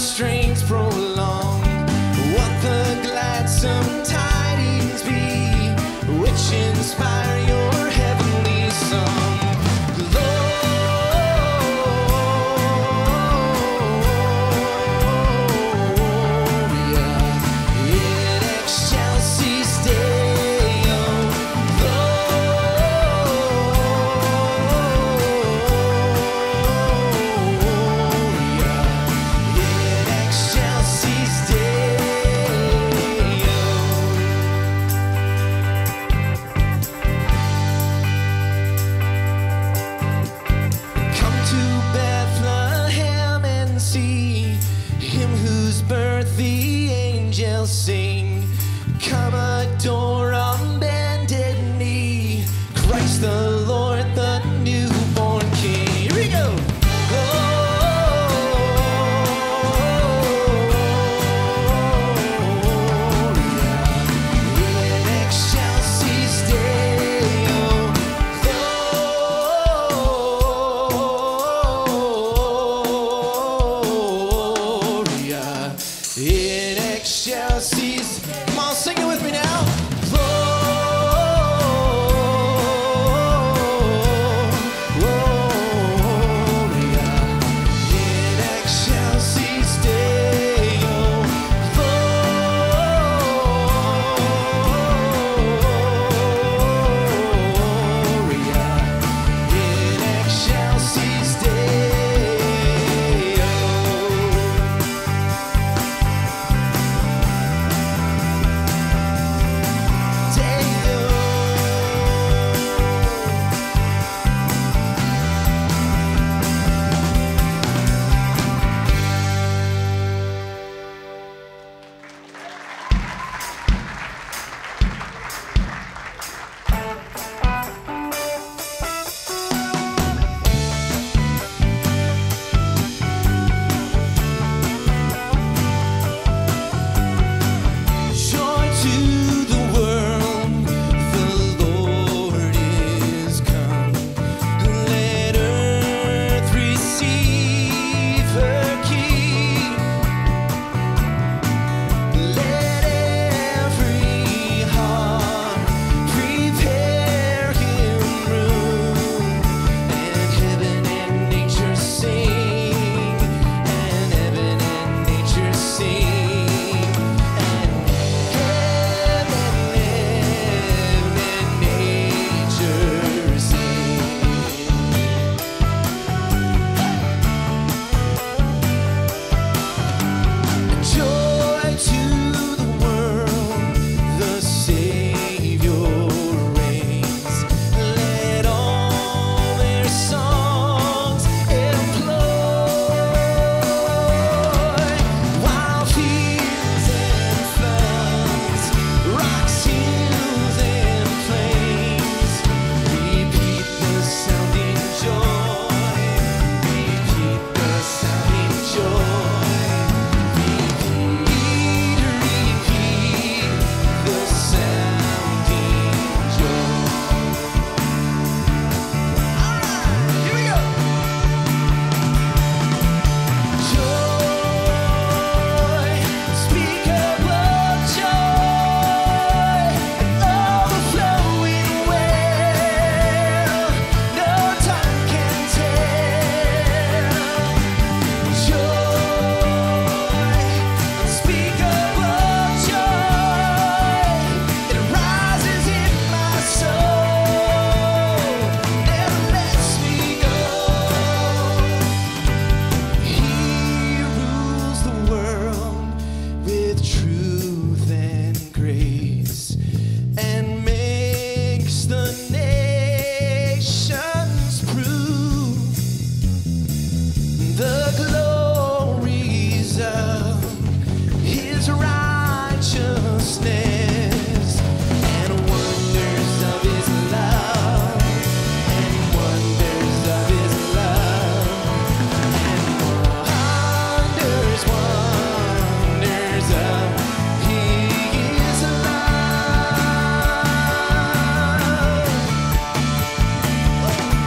strings prolong. What the gladsome tidings be, which inspire your heavenly song. Sing, come adore on bended knee, Christ the Lord, the newborn King. Here we go. Come on, sing it with me now.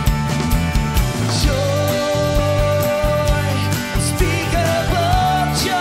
Joy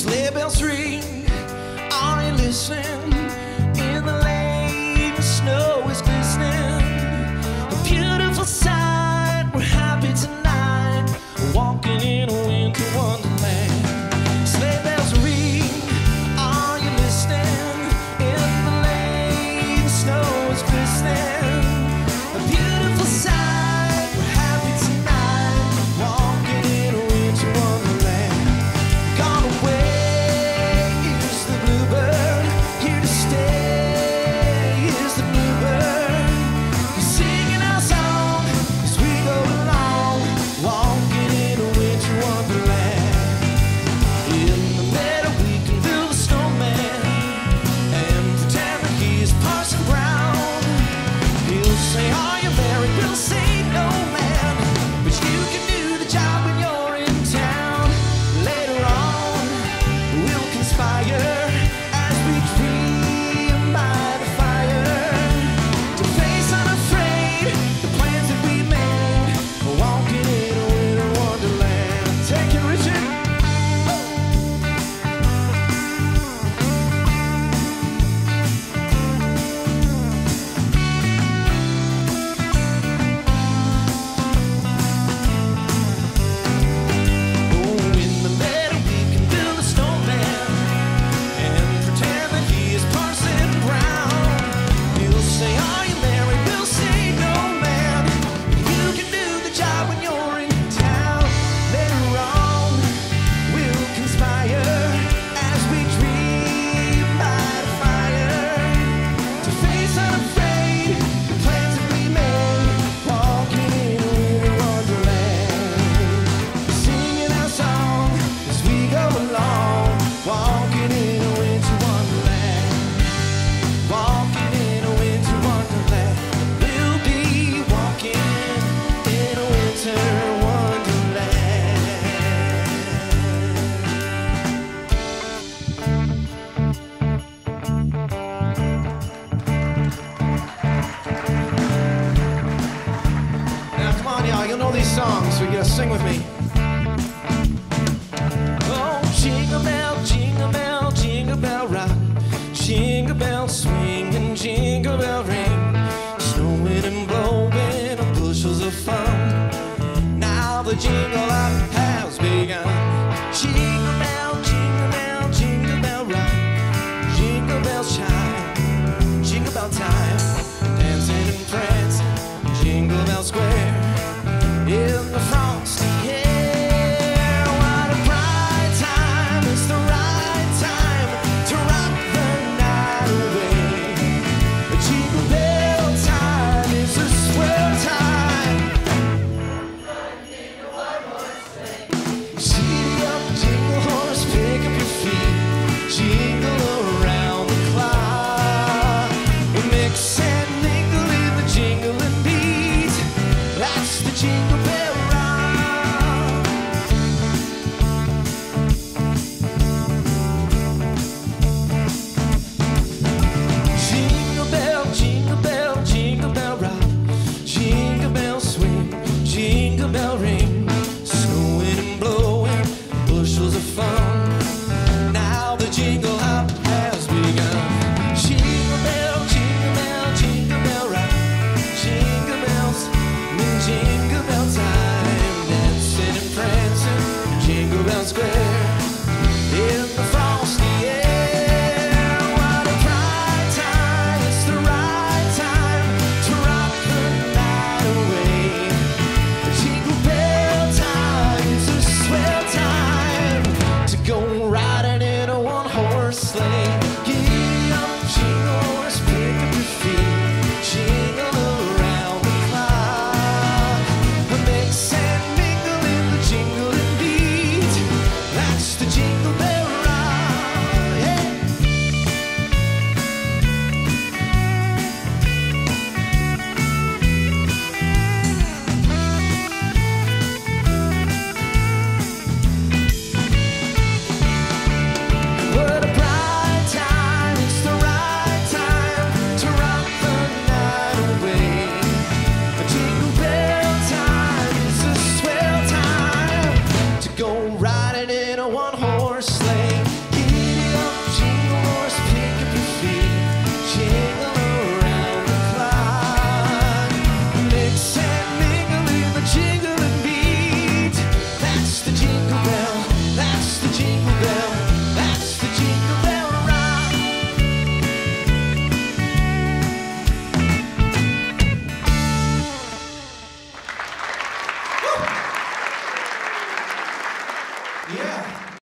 Sleigh bells ring, are you listening? In the lane, the snow is glistening. A beautiful sight, we're happy tonight, walking in a winter wonderland. Sleigh bells ring, are you listening? In the lane, the snow is glistening. A beautiful sight, we're happy tonight, walking in a winter wonderland. Gone away is the bluebird, here to stay is the bluebird. He's singing our song as we go along, walking in a winter wonderland. In the meadow we can build a snowman and pretend that he is Parson Brown. He'll say, are you married? We'll say, no man, but you can do the job when you're in town. Later on we'll conspire as we dream by the fire to face unafraid the plans that we made, walking in a winter wonderland. Take it, Richard. Oh, in the meadow we can build a snowman and pretend that he is Parson Brown. He'll say, are you married? We'll say, no man, you can do the job when you're in town. Later on we'll conspire as we dream by the fire to face unafraid the plans that we made, walking in a winter wonderland. Singing our song as we go along, walking in a winter wonderland. Walking in a winter wonderland. We'll be walking in a winter wonderland. Now come on, y'all, you'll know these songs, so you gotta sing with me. Oh, jingle bell rock, jingle bell swing, and jingle bell ring. Snowing and blowing on bushels of fun. Now the jingle hop has begun. Jingle bell rock, jingle bells chime, jingle bell time, dancing and prancing, Jingle Bell Square in the frosty air. What a bright time, it's the right time to rock the night away. Jingle bell time is a swell time. Giddy up, jingle horse, pick up your feet, jingle around the clock. Mix and mingle in the jingling beat. That's the Jingle Bell Rock. Jingle bell rock, jingle bell swing, jingle bell ring. Snowing and blowing, bushels of fun. Now the jingle hop has begun. Jingle bell rock, jingle bells, jingle bell time, dancing and prancing, Jingle Bell Square in the frosty air. What a bright time, it's the right time to rock the night away. Jingle bell time is a swell time to go